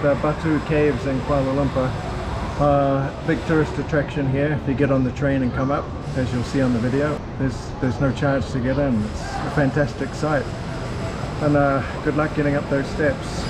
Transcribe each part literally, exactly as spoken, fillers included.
uh, Batu Caves in Kuala Lumpur. Uh, big tourist attraction here. If you get on the train and come up, as you'll see on the video, there's there's no charge to get in. It's a fantastic sight, and uh, good luck getting up those steps.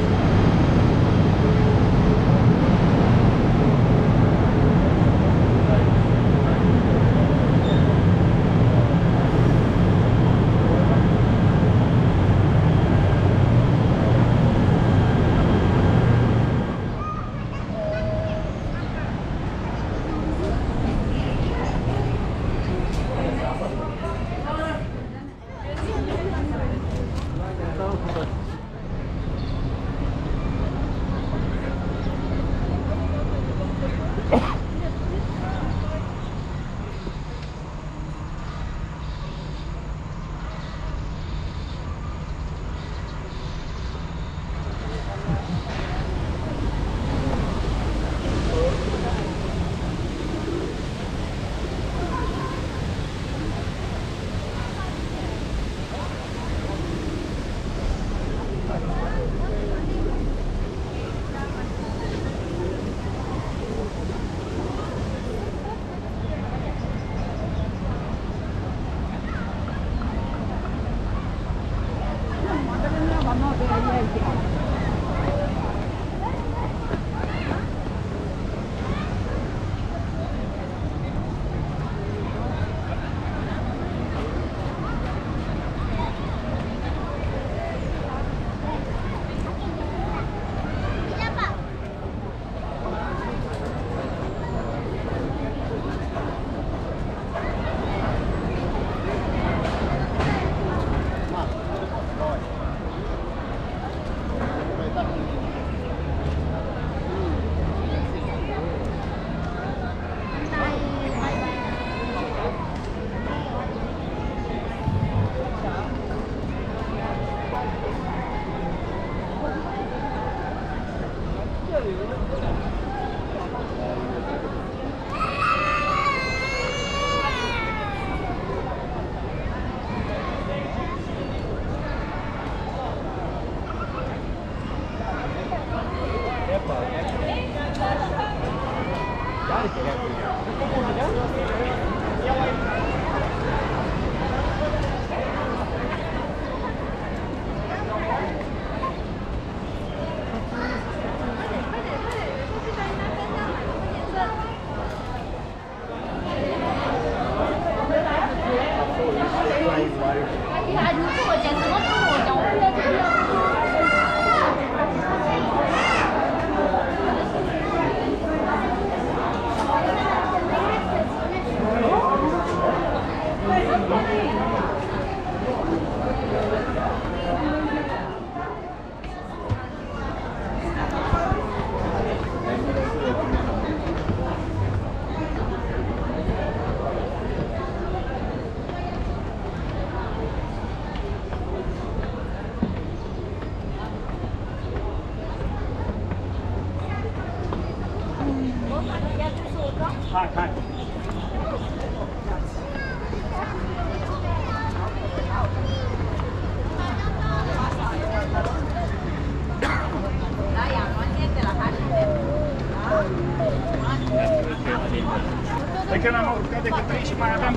Perché una moltiplicatrice ma abbiamo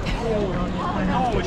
no,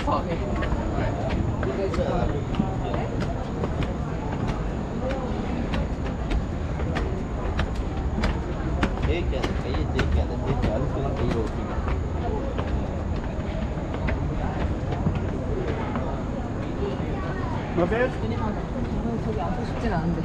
Mabel? 저기 앉고 싶진 않은데.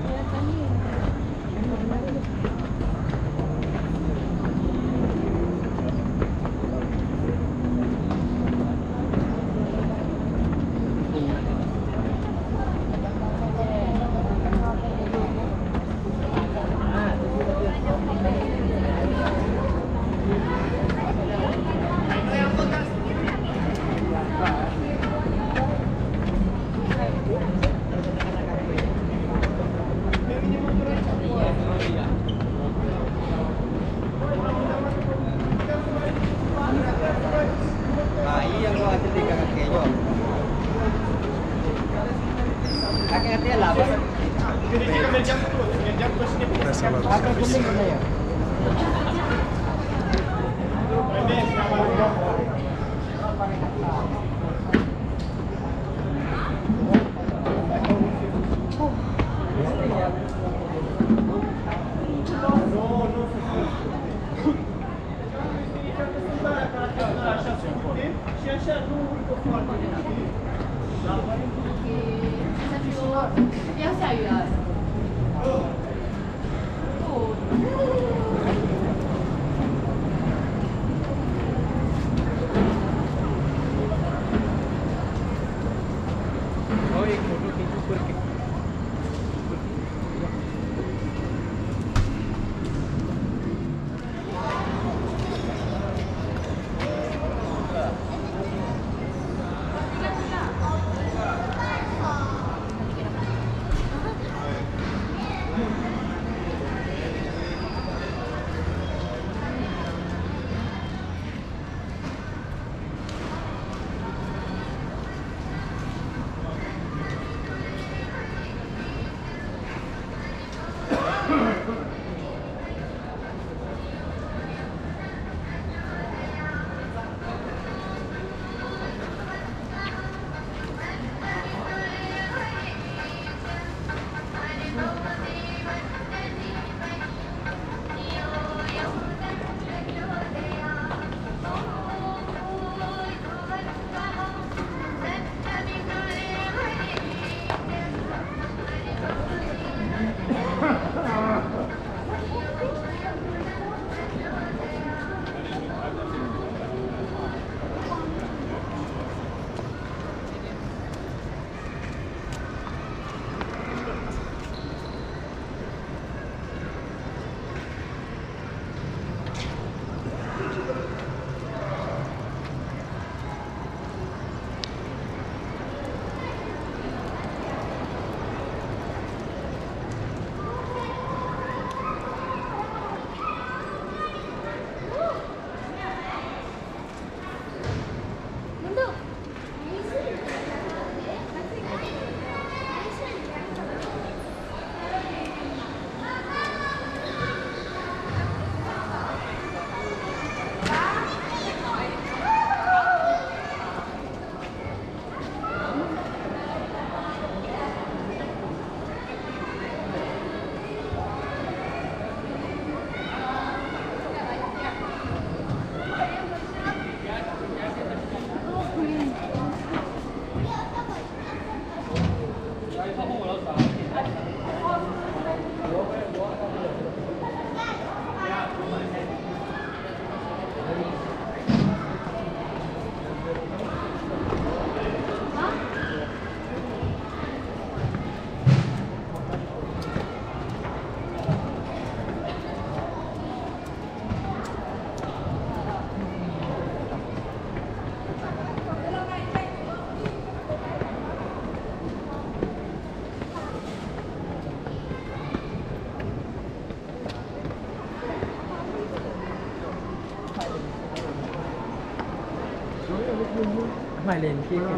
Mày lên kia kìa.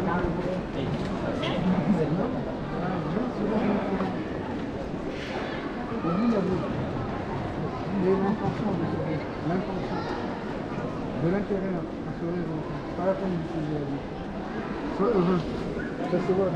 Durante la So, uh, that's the word.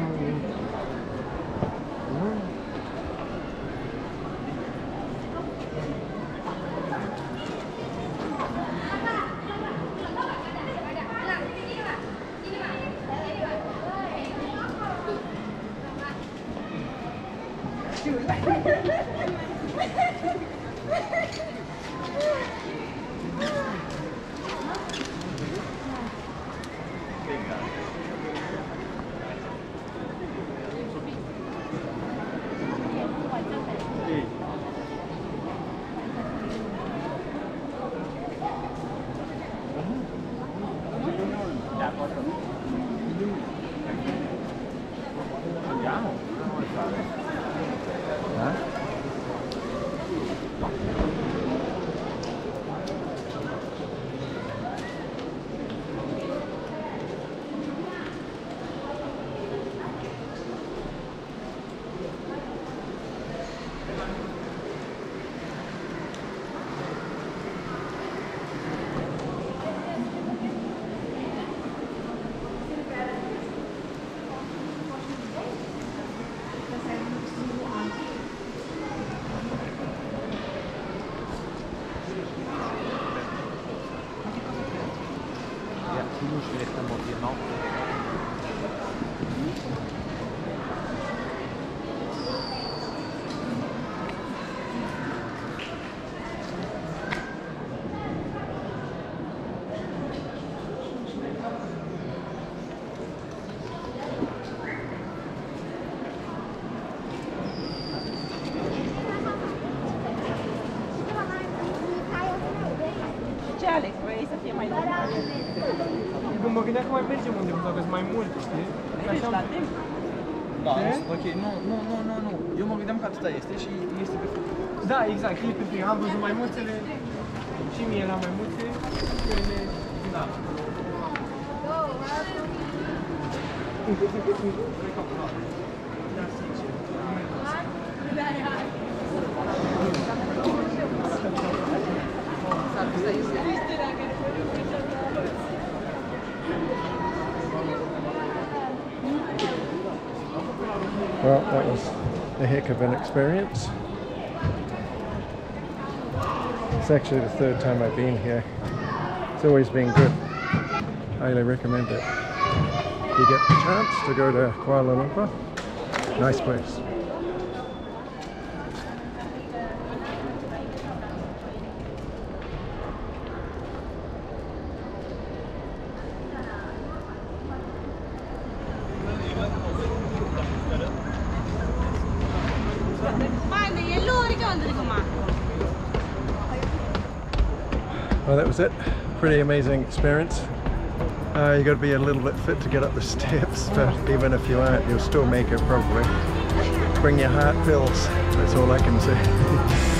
Eu mă gândeam că mai mergem undeva, dacă sunt mai multe, știi? Mergi la timp? Da, ok, nu, nu, nu, nu, nu. Eu mă gândeam că atâta este și este pe foc. da, exact, e pe frig. Am văzut mai multele și mie la mai multe. Ele, da. Well, that was a heck of an experience. It's actually the third time I've been here. It's always been good. Highly recommend it. If you get the chance to go to Kuala Lumpur, nice place. Well, that was it. Pretty amazing experience. Uh, you got to be a little bit fit to get up the steps, but even if you aren't, you'll still make it probably. Bring your heart pills, that's all I can say.